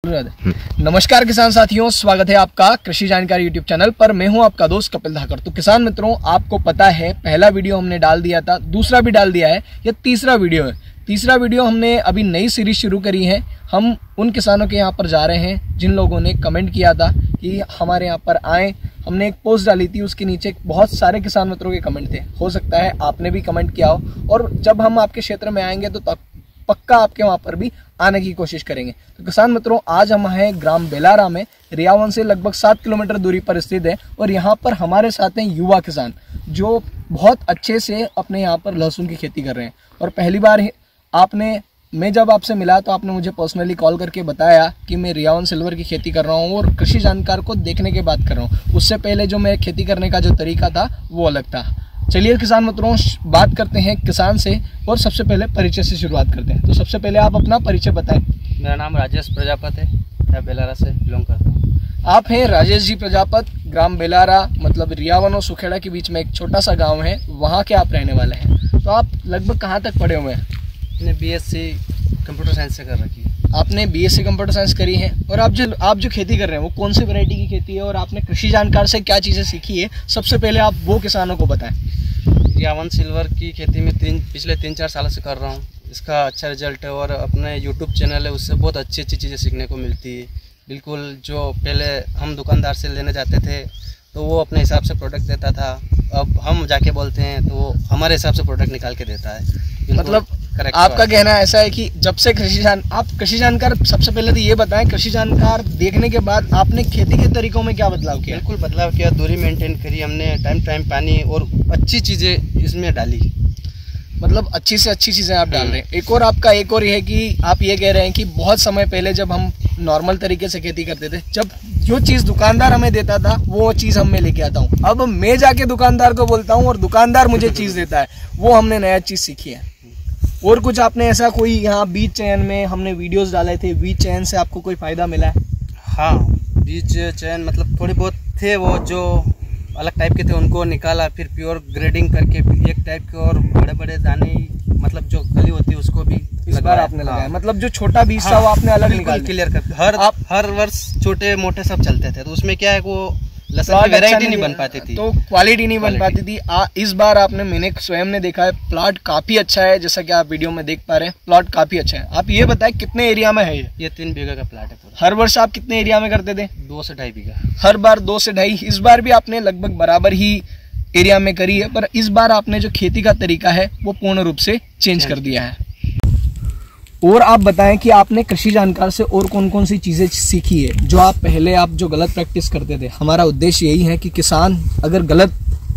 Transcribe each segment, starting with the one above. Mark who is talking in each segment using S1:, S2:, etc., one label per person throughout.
S1: नमस्कार किसान साथियों, स्वागत है आपका कृषि जानकारी यूट्यूब चैनल पर। मैं हूं आपका दोस्त कपिल धाकर। तो किसान मित्रों, आपको पता है पहला वीडियो हमने डाल दिया था, दूसरा भी डाल दिया है, यह तीसरा वीडियो है। तीसरा वीडियो हमने अभी नई सीरीज शुरू करी है। हम उन किसानों के यहाँ पर जा रहे हैं जिन लोगों ने कमेंट किया था कि हमारे यहाँ पर आएँ। हमने एक पोस्ट डाली थी, उसके नीचे बहुत सारे किसान मित्रों के कमेंट थे। हो सकता है आपने भी कमेंट किया हो, और जब हम आपके क्षेत्र में आएंगे तो पक्का आपके वहाँ पर भी आने की कोशिश करेंगे। तो किसान मित्रों, आज हम हैं ग्राम बेलारा में, रियावन से लगभग 7 किलोमीटर दूरी पर स्थित है। और यहाँ पर हमारे साथ हैं युवा किसान जो बहुत अच्छे से अपने यहाँ पर लहसुन की खेती कर रहे हैं। और पहली बार मैं जब आपसे मिला तो आपने मुझे पर्सनली कॉल करके बताया कि मैं रियावन सिल्वर की खेती कर रहा हूँ और कृषि जानकार को देखने के बाद कर रहा हूँ। उससे पहले जो मैं खेती करने का जो तरीका था वो अलग था। चलिए किसान मित्रों, बात करते हैं किसान से और सबसे पहले परिचय से शुरुआत करते हैं। तो सबसे पहले आप अपना परिचय बताएं।
S2: मेरा नाम राजेश प्रजापत है, मैं बेलारा से बिलोंग करता हूँ।
S1: आप हैं राजेश जी प्रजापत। ग्राम बेलारा मतलब रियावन और सुखेड़ा के बीच में एक छोटा सा गांव है, वहाँ के आप रहने वाले हैं। तो आप लगभग कहाँ तक पढ़े हुए हैं?
S2: मैंने बीएससी कंप्यूटर साइंस से कर रखी है।
S1: आपने बीएससी कंप्यूटर साइंस करी है। और आप जो खेती कर रहे हैं वो कौन सी वैरायटी की खेती है और आपने कृषि जानकार से क्या चीज़ें सीखी है, सबसे पहले आप वो किसानों को बताएं।
S2: रियावन सिल्वर की खेती में पिछले 3-4 सालों से कर रहा हूँ। इसका अच्छा रिजल्ट है और अपने यूट्यूब चैनल है, उससे बहुत अच्छी चीज़ें सीखने को मिलती है। बिल्कुल जो पहले हम दुकानदार से लेने जाते थे तो वो अपने हिसाब से प्रोडक्ट देता था, अब हम जाके बोलते हैं तो वो हमारे हिसाब से प्रोडक्ट निकाल के देता है।
S1: मतलब आपका कहना ऐसा है कि जब से आप कृषि जानकार, सबसे पहले तो ये बताएं, कृषि जानकार देखने के बाद आपने खेती के तरीकों में क्या बदलाव किया?
S2: बिल्कुल बदलाव किया, दूरी मेंटेन करी हमने, टाइम पानी और अच्छी चीज़ें इसमें डाली।
S1: मतलब अच्छी से अच्छी चीज़ें आप डाल रहे हैं। एक और ये है कि आप ये कह रहे हैं कि बहुत समय पहले जब हम नॉर्मल तरीके से खेती करते थे, जब जो चीज़ दुकानदार हमें देता था वो चीज़ हम मैं लेके आता हूँ। अब मैं जाके दुकानदार को बोलता हूँ और दुकानदार मुझे चीज़ देता है, वो हमने नया चीज़ सीखी है। और कुछ आपने ऐसा कोई यहाँ बीज चयन में हमने वीडियोस डाले थे, बीज चयन से आपको कोई फ़ायदा मिला है?
S2: हाँ, बीज चयन मतलब थोड़े बहुत थे, वो जो अलग टाइप के थे उनको निकाला, फिर प्योर ग्रेडिंग करके एक टाइप के और बड़े बड़े दाने, मतलब जो कली होती है उसको भी
S1: इस बार आपने लगाया। मतलब जो छोटा बीज था वो आपने अलग निकाल
S2: क्लियर कर। हर वर्ष छोटे मोटे सब चलते थे, तो उसमें क्या है वो लहसुन की वैरायटी नहीं बन पाती थी,
S1: तो क्वालिटी नहीं बन पाती थी। इस बार मैंने स्वयं ने देखा है, प्लॉट काफी अच्छा है, जैसा कि आप वीडियो में देख पा रहे हैं, प्लॉट काफी अच्छा है। आप ये बताएं कितने एरिया में है ये?
S2: 3 बीघा का प्लॉट है पूरा।
S1: हर वर्ष आप कितने एरिया में करते थे?
S2: 2 से 2.5 बीघा।
S1: हर बार 2 से 2.5। इस बार भी आपने लगभग बराबर ही एरिया में करी है, पर इस बार आपने जो खेती का तरीका है वो पूर्ण रूप से चेंज कर दिया है। और आप बताएं कि आपने कृषि जानकार से और कौन कौन सी चीज़ें सीखी है जो आप गलत प्रैक्टिस करते थे। हमारा उद्देश्य यही है कि किसान अगर गलत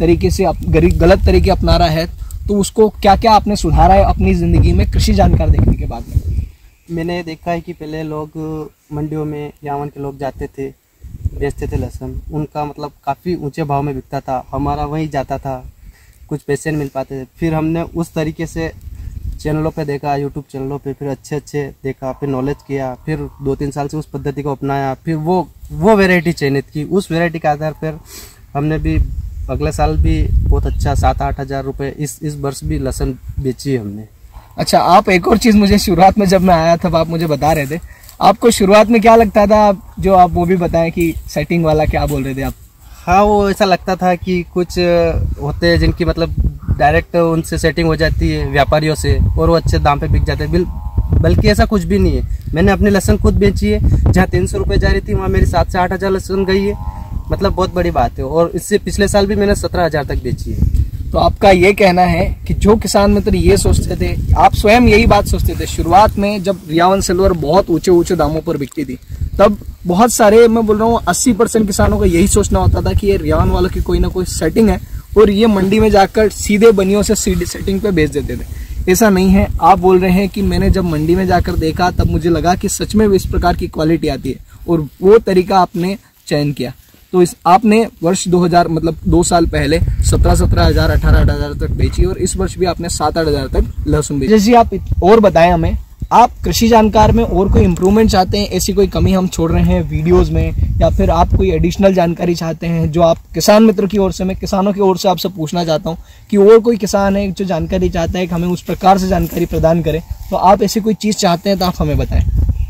S1: तरीके अपना रहा है तो उसको क्या क्या आपने सुधारा है अपनी ज़िंदगी में कृषि जानकार देखने के बाद में?
S2: मैंने देखा है कि पहले लोग मंडियों में रियावन के लोग जाते थे, बेचते थे लहसुन, उनका मतलब काफ़ी ऊंचे भाव में बिकता था, हमारा वहीं जाता था, कुछ पैसे नहीं मिल पाते थे। फिर हमने उस तरीके से चैनलों पे देखा, यूट्यूब चैनलों पे, फिर अच्छे देखा, फिर नॉलेज किया, फिर 2-3 साल से उस पद्धति को अपनाया, फिर वो वैरायटी चयनित की। उस वैरायटी के आधार पर हमने भी अगले साल भी बहुत अच्छा 7-8 हज़ार रुपये इस वर्ष भी लहसुन बेची हमने।
S1: अच्छा, आप एक और चीज़ मुझे शुरुआत में जब मैं आया था आप मुझे बता रहे थे, आपको शुरुआत में क्या लगता था, जो आप वो भी बताएं कि सेटिंग वाला क्या बोल रहे थे आप?
S2: हाँ, वो ऐसा लगता था कि कुछ होते हैं जिनकी मतलब डायरेक्ट उनसे सेटिंग हो जाती है व्यापारियों से और वो अच्छे दाम पे बिक जाते हैं, बल्कि ऐसा कुछ भी नहीं है। मैंने अपनी लहसुन खुद बेची है, जहाँ 300 रुपये जा रही थी वहाँ मेरी 7 से 8 हज़ार लहसुन गई है, मतलब बहुत बड़ी बात है। और इससे पिछले साल भी मैंने 17 हज़ार तक बेची है।
S1: तो आपका ये कहना है कि जो किसान मित्र ये सोचते थे, आप स्वयं यही बात सोचते थे शुरुआत में जब रियावन सिल्वर बहुत ऊंचे दामों पर बिकती थी, तब बहुत सारे, मैं बोल रहा हूँ 80% किसानों का यही सोचना होता था कि ये रियावन वालों की कोई ना कोई सेटिंग है और ये मंडी में जाकर सीधे बनियों से सीधे सेटिंग पे बेच देते थे। ऐसा नहीं है। आप बोल रहे हैं कि मैंने जब मंडी में जाकर देखा तब मुझे लगा कि सच में इस प्रकार की क्वालिटी आती है और वो तरीका आपने चयन किया। तो आपने वर्ष 2000 मतलब 2 साल पहले 17 हज़ार 18 हज़ार तक बेची और इस वर्ष भी आपने 7-8 हज़ार तक लहसुन बेची। जैसे आप और बताएं हमें, आप कृषि जानकार में और कोई इम्प्रूवमेंट चाहते हैं, ऐसी कोई कमी हम छोड़ रहे हैं वीडियोस में, या फिर आप कोई एडिशनल जानकारी चाहते हैं जो आप किसान मित्र की ओर से, मैं किसानों की ओर से आपसे पूछना चाहता हूं कि और कोई किसान है जो जानकारी चाहता है कि हमें उस प्रकार से जानकारी प्रदान करें, तो आप ऐसी कोई चीज़ चाहते हैं तो आप हमें बताएं।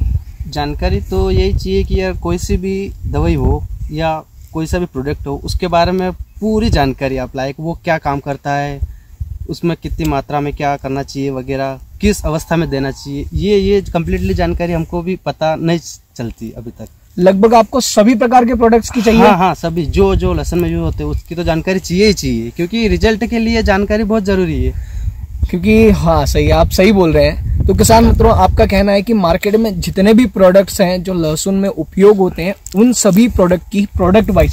S2: जानकारी तो यही चाहिए कि यार कोई सी भी दवाई हो या कोई सा भी प्रोडक्ट हो, उसके बारे में पूरी जानकारी आप लाए, वो क्या काम करता है, उसमें कितनी मात्रा में क्या करना चाहिए वगैरह, किस अवस्था में देना चाहिए, ये कम्प्लीटली जानकारी हमको भी पता नहीं चलती अभी तक।
S1: लगभग आपको सभी प्रकार के प्रोडक्ट्स की चाहिए?
S2: हाँ, सभी जो लहसुन में यूज होते हैं उसकी तो जानकारी चाहिए ही चाहिए, क्योंकि रिजल्ट के लिए जानकारी बहुत जरूरी है।
S1: क्योंकि हाँ सही, आप सही बोल रहे हैं। तो किसान मित्रों, आपका कहना है कि मार्केट में जितने भी प्रोडक्ट्स हैं जो लहसुन में उपयोग होते हैं, उन सभी प्रोडक्ट की प्रोडक्ट वाइज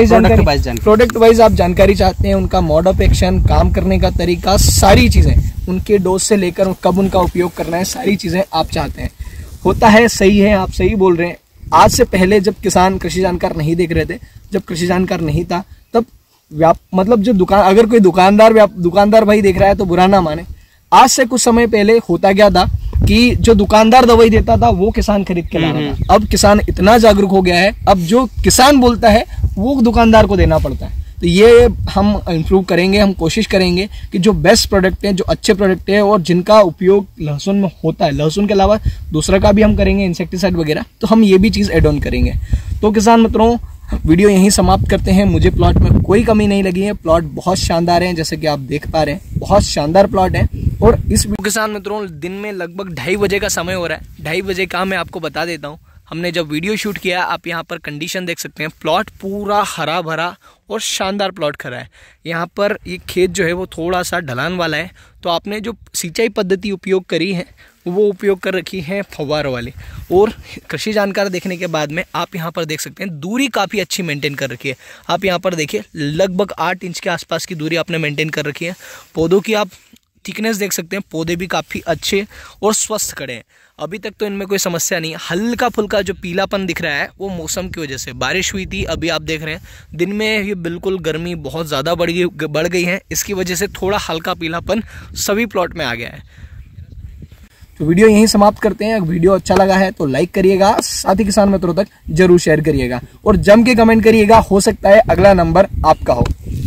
S1: आप जानकारी चाहते हैं, उनका मोड ऑफ एक्शन, काम करने का तरीका, सारी चीजें, उनके डोज से लेकर कब उनका उपयोग करना है, सारी चीजें आप चाहते हैं। होता है, सही है, आप सही बोल रहे हैं। आज से पहले जब किसान कृषि जानकार नहीं देख रहे थे, जब कृषि जानकार नहीं था, तब मतलब जो अगर कोई दुकानदार भाई देख रहा है तो बुरा ना माने। आज से कुछ समय पहले होता क्या था कि जो दुकानदार दवाई देता था वो किसान खरीद के ला रहा था। अब किसान इतना जागरूक हो गया है, अब जो किसान बोलता है वो दुकानदार को देना पड़ता है। तो ये हम इम्प्रूव करेंगे, हम कोशिश करेंगे कि जो बेस्ट प्रोडक्ट हैं, जो अच्छे प्रोडक्ट हैं और जिनका उपयोग लहसुन में होता है, लहसुन के अलावा दूसरा का भी हम करेंगे, इंसेक्टिसाइड वगैरह, तो हम ये भी चीज़ एड ऑन करेंगे। तो किसान मित्रों, वीडियो यहीं समाप्त करते हैं। मुझे प्लॉट में कोई कमी नहीं लगी है, प्लॉट बहुत शानदार है, जैसे कि आप देख पा रहे हैं, बहुत शानदार प्लॉट है। और इस किसान मित्रों, दिन में लगभग 2:30 बजे का समय हो रहा है। 2:30 बजे का मैं आपको बता देता हूँ। हमने जब वीडियो शूट किया, आप यहाँ पर कंडीशन देख सकते हैं, प्लॉट पूरा हरा भरा और शानदार प्लॉट खड़ा है। यहाँ पर ये खेत जो है वो थोड़ा सा ढलान वाला है, तो आपने जो सिंचाई पद्धति उपयोग करी है वो उपयोग कर रखी है फव्वारों वाली। और कृषि जानकारी देखने के बाद में आप यहाँ पर देख सकते हैं दूरी काफ़ी अच्छी मेंटेन कर रखी है। आप यहाँ पर देखिए, लगभग 8 इंच के आसपास की दूरी आपने मेंटेन कर रखी है। पौधों की आप थिकनेस देख सकते हैं, पौधे भी काफ़ी अच्छे और स्वस्थ खड़े हैं। अभी तक तो इनमें कोई समस्या नहीं है। हल्का फुल्का जो पीलापन दिख रहा है वो मौसम की वजह से, बारिश हुई थी, अभी आप देख रहे हैं दिन में ये बिल्कुल गर्मी बहुत ज़्यादा बढ़ गई है, इसकी वजह से थोड़ा हल्का पीलापन सभी प्लॉट में आ गया है। तो वीडियो यहीं समाप्त करते हैं। अगर वीडियो अच्छा लगा है तो लाइक करिएगा, साथ ही किसान मित्रों तक जरूर शेयर करिएगा और जम के कमेंट करिएगा, हो सकता है अगला नंबर आपका हो।